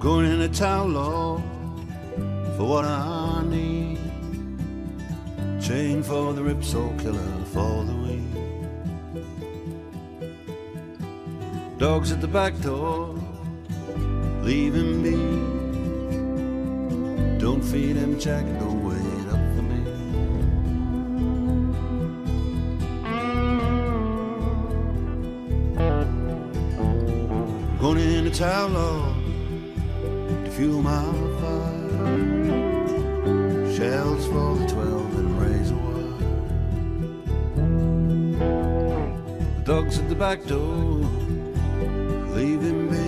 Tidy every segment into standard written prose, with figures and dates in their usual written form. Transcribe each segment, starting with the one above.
going in a town law for what I need. Chain for the ripsaw killer for the weed. Dogs at the back door, leave him be. Don't feed him Jack, don't wait up for me. Going in a town law to fuel my fire. Shells for the 12 and razor wire. The dogs at the back door, leave him be.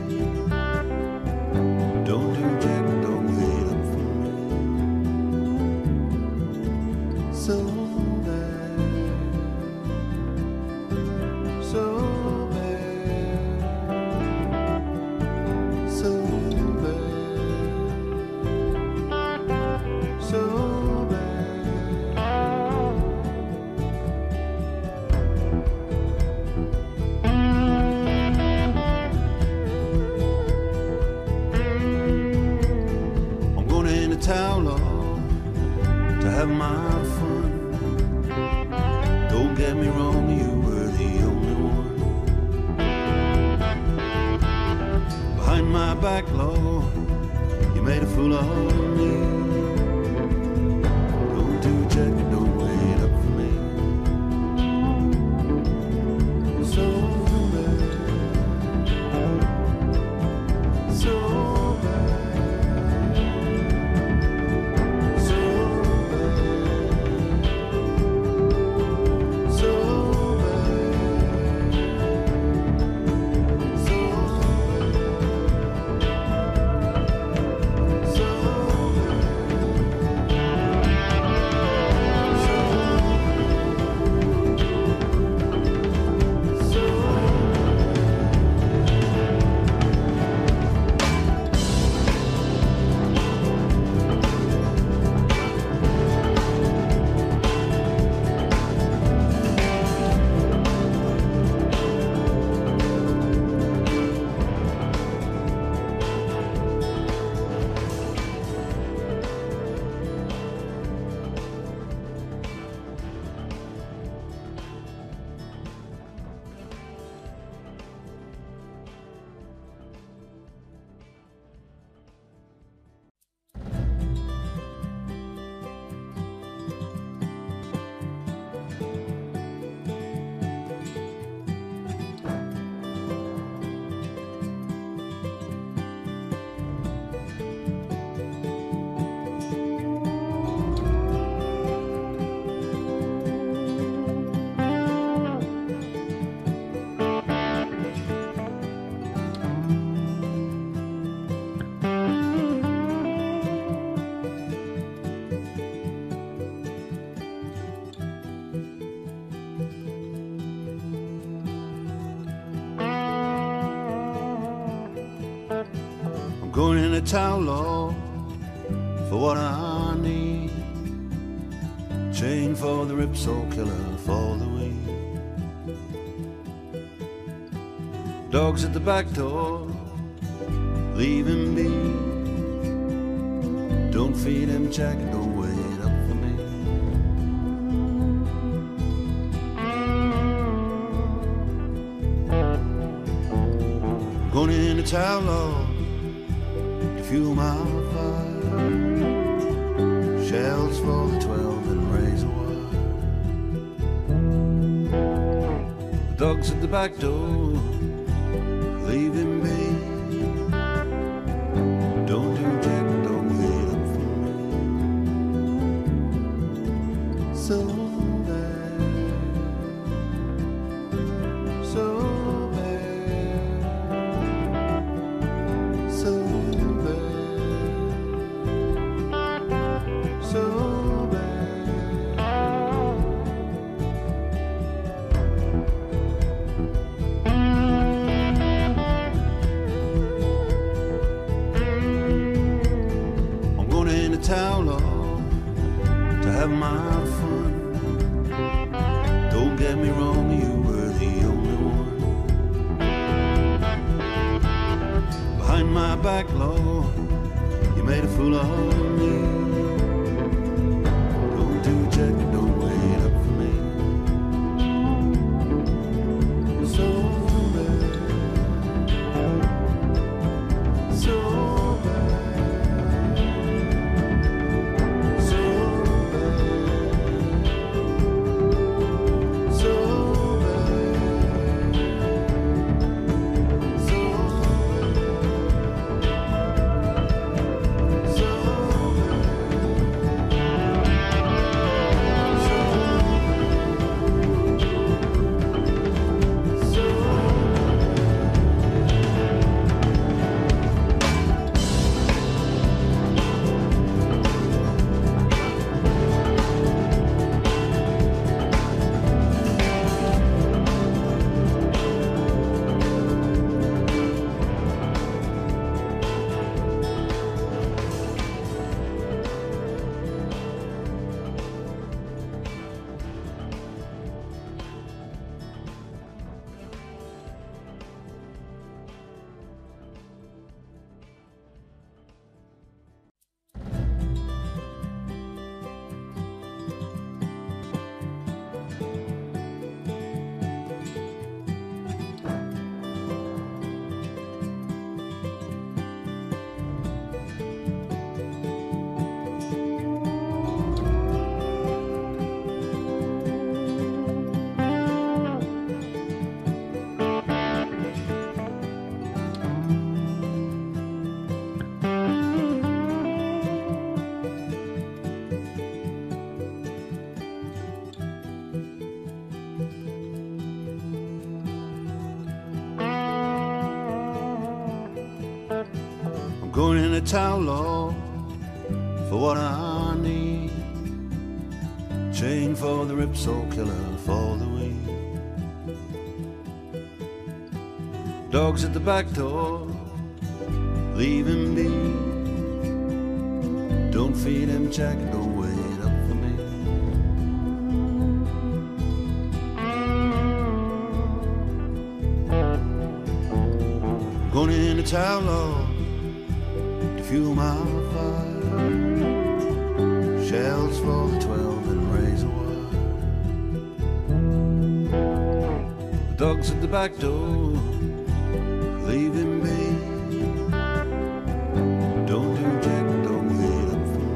Don't do Jack, don't wait up for me. So bad, so bad, so bad, so town law to have my fun. Don't get me wrong, you were the only one. Behind my back law, you made a fool of me. Don't do Jack, don't wait up for me. So bad, so going in a town law for what I need. Chain for the ripsaw killer for the weed. Dogs at the back door, leave him be. Don't feed him Jack, don't wait up for me. Going in a town law to fuel my fire. Shells for the 12 and razor wire. The dogs at the back door, leave him be. Don't do Jack, don't wait up for me. So bad, so bad, so bad, so town law to have my fun. Don't get me wrong, you were the only one. Behind my back, Lord, you made a fool of me. Don't do Jack, don't wait up for me. So bad, so bad, so bad, so going in a town, Lord, for what I need. Chain for the ripsaw killer for the weed. Dogs at the back door, leave him be. Don't feed him, Jack, don't wait up for me. Going in a town, Lord, fuel my fire, shells for the 12 and razor wire. The dogs at the back door, leave him be. Don't do Jack, don't wait up for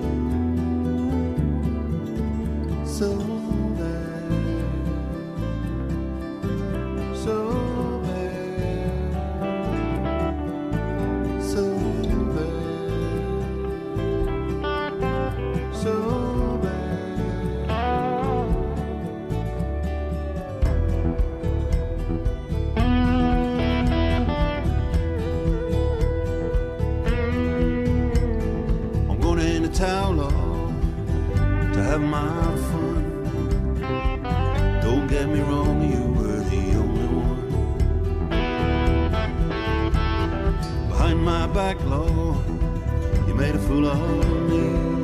me. So bad, so bad, so town, Lord, to have my fun. Don't get me wrong, you were the only one. Behind my back, Lord, you made a fool of me.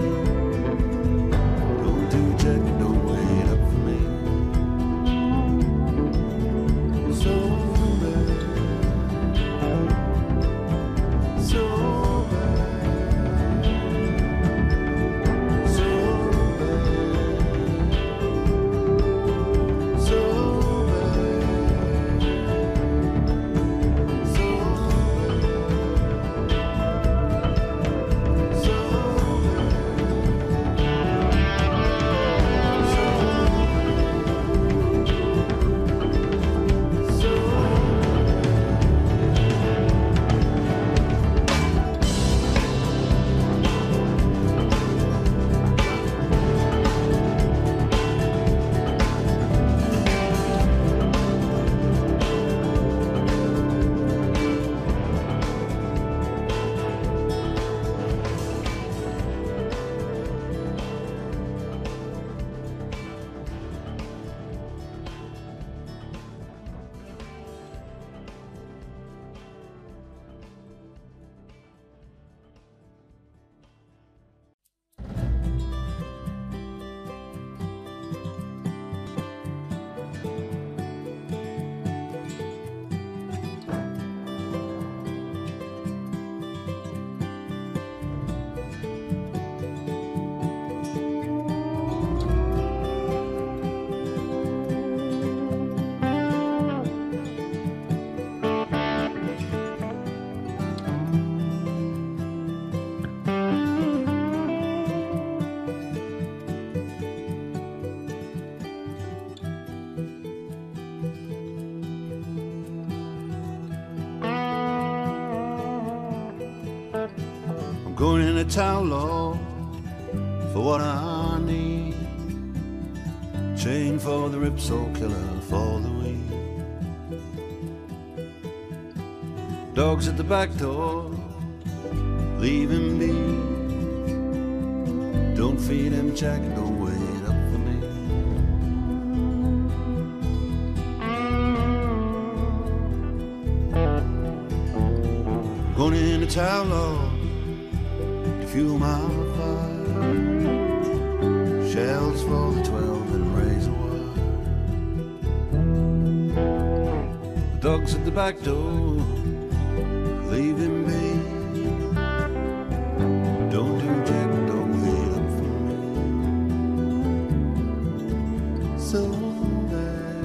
Don't do Jack, don't wait up for me. So bad, so so going in a town law for what I need. Chain for the ripsaw killer for the weed. Dogs at the back door, leave him be. Don't feed him Jack, don't wait up for me. Going in a town law to fuel my fire. Shells for the 12 and razor wire. The dogs at the back door, leave him be. Don't do Jack, don't wait up for me. So bad,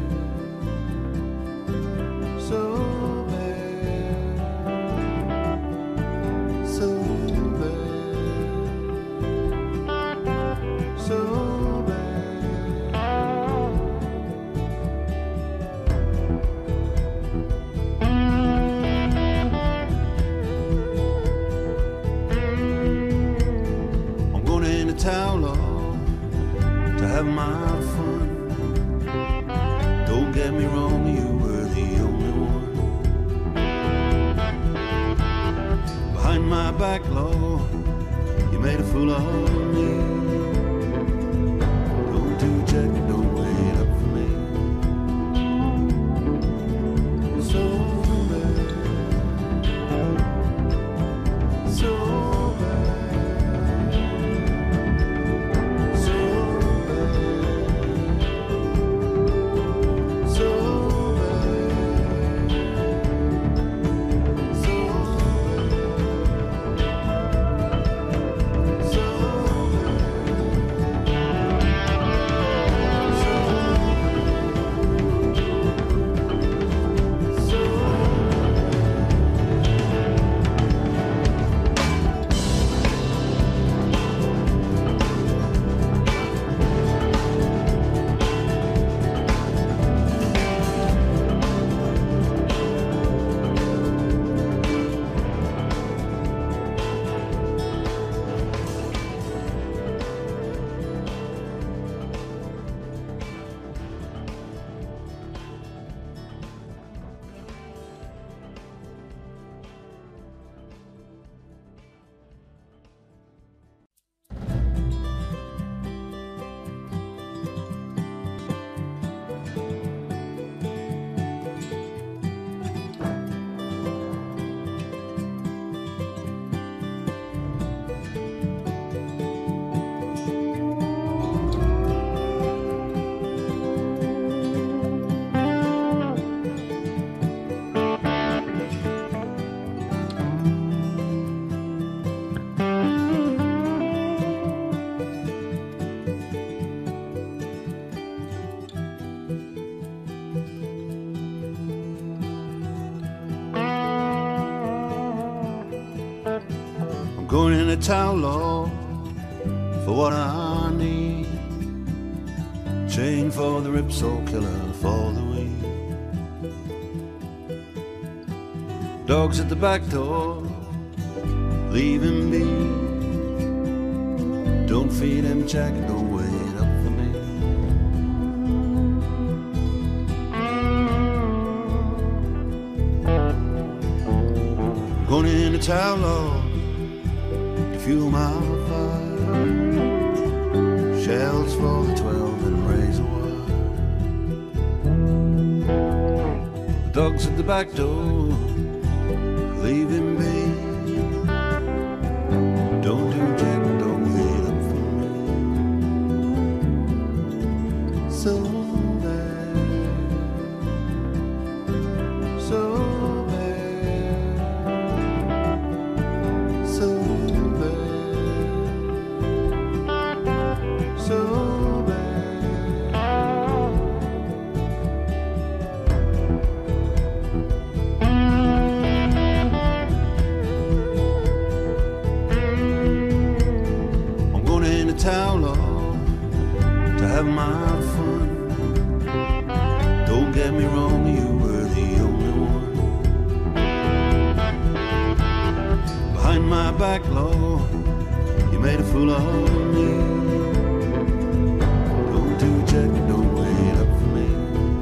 so bad, so bad, so town law to have my fun. Don't get me wrong, you were the only one. Behind my back law, you made a fool of me. Don't do Jack, don't wait up for me. So bad, so going in a town law for what I need. Chain for the ripsaw killer for the weed. Dogs at the back door, leave him be. Don't feed him Jack, don't wait up for me. Going in a town law to fuel my fire. Shells for the 12 and razor wire. The dogs at the back door, leave him be. Don't do Jack, don't wait up for me. So bad, so bad, so bad, so town law to have my fun. Don't get me wrong, you were the only one. Behind my back back low. You made a fool of me. Don't do check, don't wait up for me.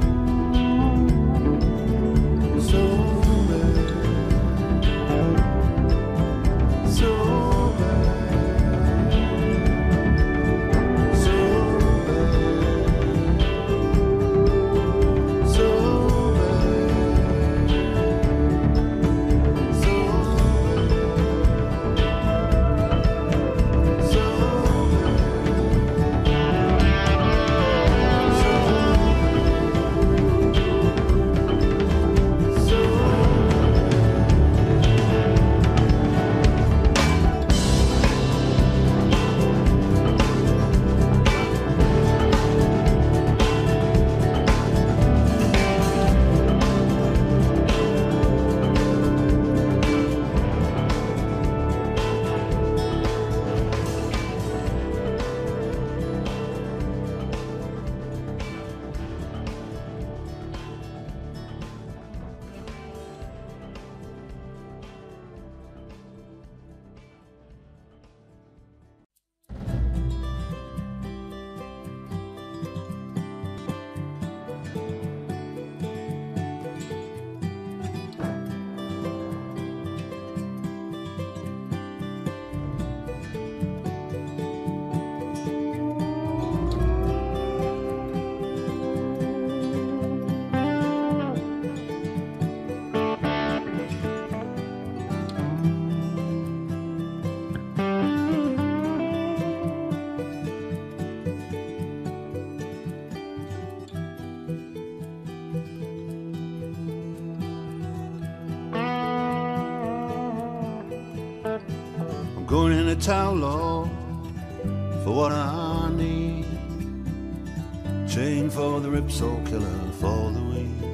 So bad, so bad, so bad, so going in a towel off for what I need. Chain for the ripsaw killer for the weed.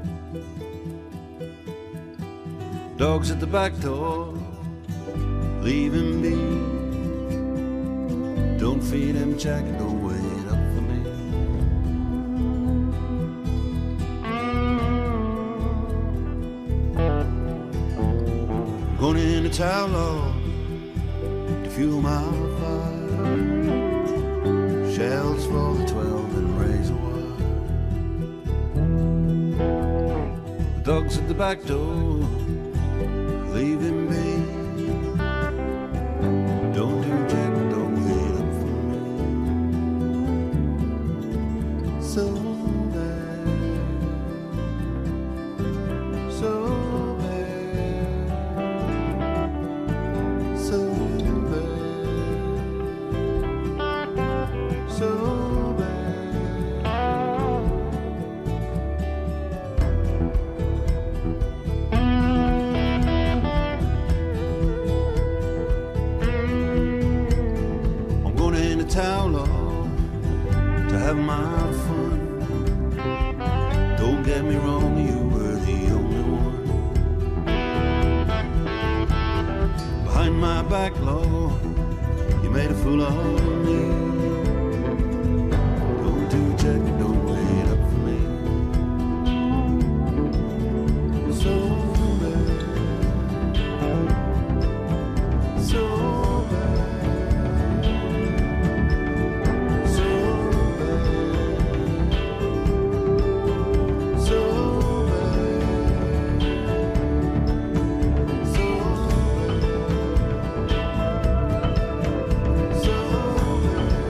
Dogs at the back door, leave him be. Don't feed him jack, don't wait up for me. Going in a towel off to fuel my fire. Shells for the 12 and razor wire. The dogs at the back door, leave him be. Don't do jack, don't wait up for me. So bad, so bad, so so bad. I'm going in a towel off to have my fun. Don't get me wrong, you were the only one. Behind my back, Lord, you made a fool of me. Don't wait up for me. So bad, so bad, so bad, so bad, so bad.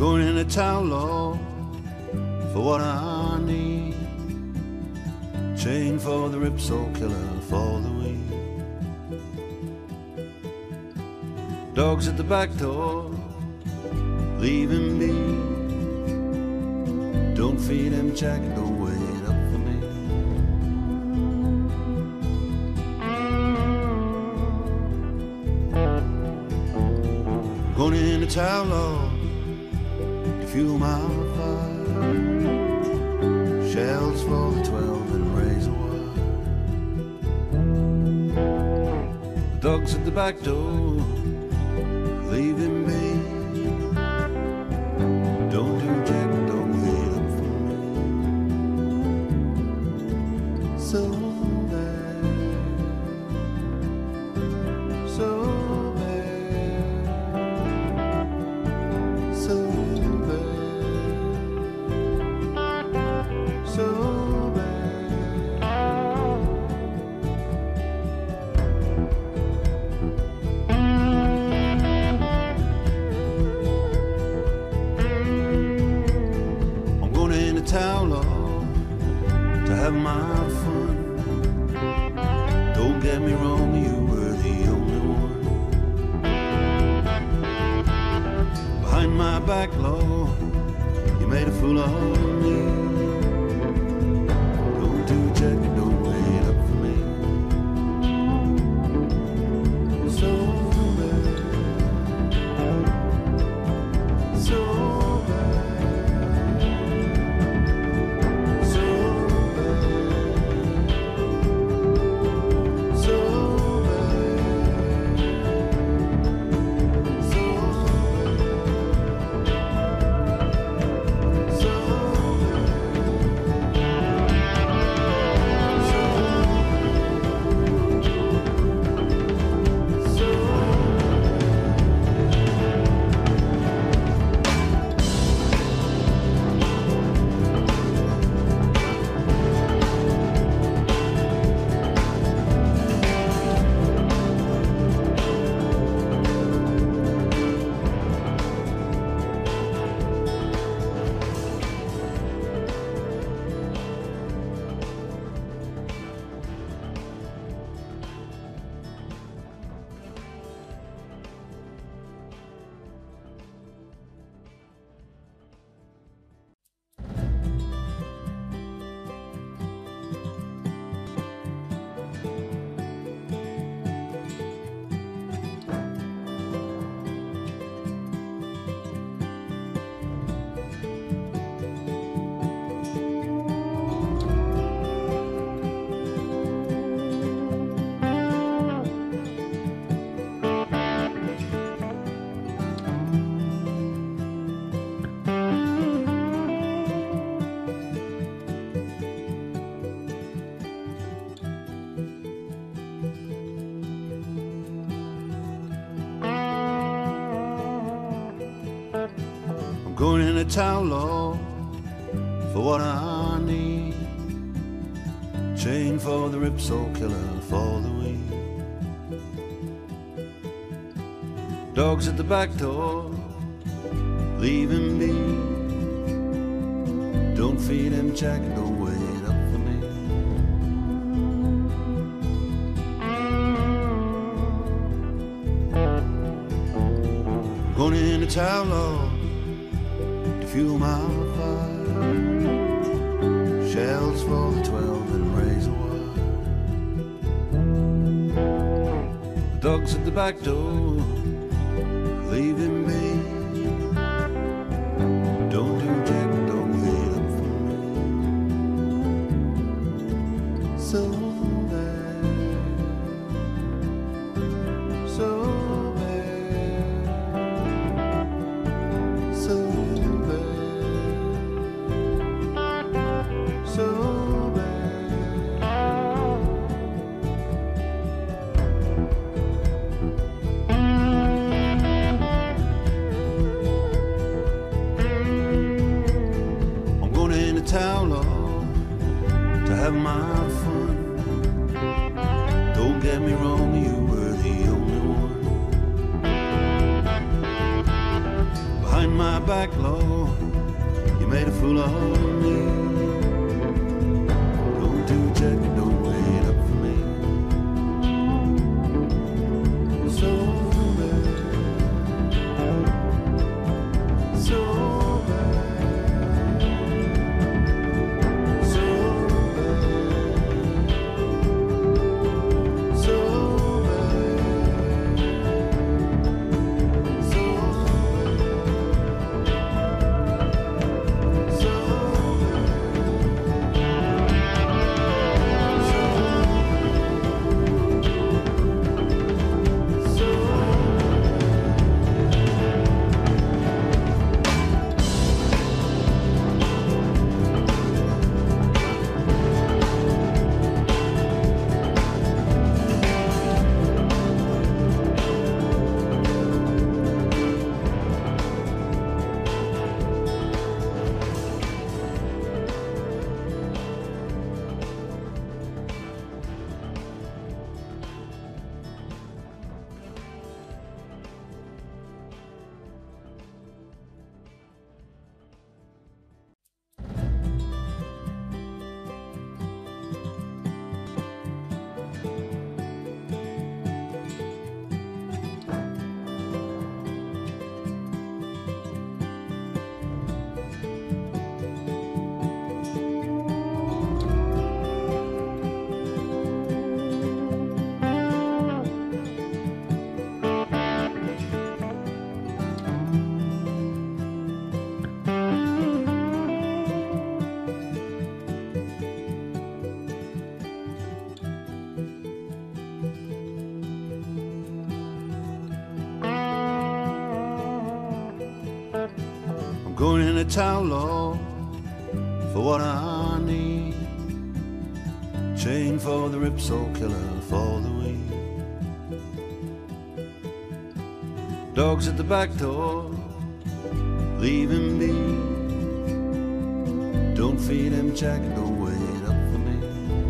going in a town law for what I need. Chain for the ripsaw killer for the weed. Dogs at the back door, leave him be. Don't feed him Jack, don't wait up for me. Going in a town law to fuel my fire. Shells for the 12 and razor wire. Dogs at the back door, leave him be. Don't do Jack, don't wait up for me. So bad, so bad, so bad, so town law to have my fun. Don't get me wrong, you were the only one. Behind my back law, you made a fool of me. Don't do Jack, don't wait up for me. So bad, so going in a town law for what I need. Chain for the ripsaw killer for the weed. Dogs at the back door, leave him be. Don't feed him Jack, don't wait up for me. Going in a town law to fuel my fire. Shells for the 12 and razor wire. Dogs at the back door, leave him be. Don't do Jack, don't wait up for me. So bad, so bad, so bad, so town law to have my fun. Don't get me wrong, you were the only one. Behind my back, Lord, you made a fool of me. Don't do Jack, don't wait up for me. So bad, so bad, so bad, so going in a town, Lord, for what I need. Chain for the ripsaw killer for the weed. Dogs at the back door, leave him be. Don't feed him Jack, don't wait up for me.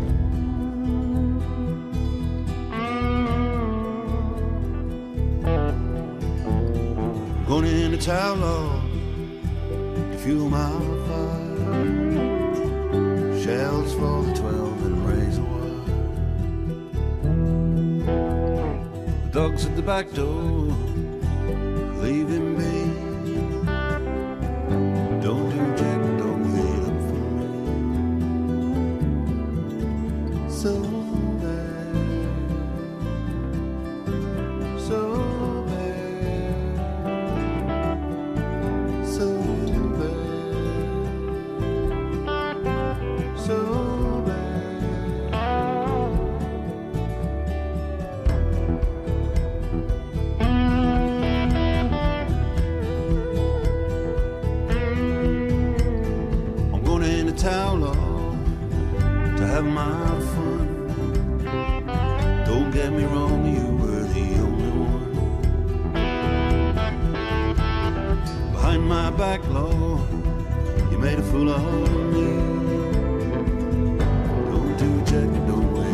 Going in a town, Lord, fuel my fire, shells for the 12 and razor wire. The dogs at the back door, leave him be. Don't do Jack, don't wait up for me. So bad, so bad, so so bad. I'm going into town, Lord, to have my fun. Don't get me wrong, you were the only one. Behind my back, Lord, you made a fool of me. Don't do Jack, don't wait.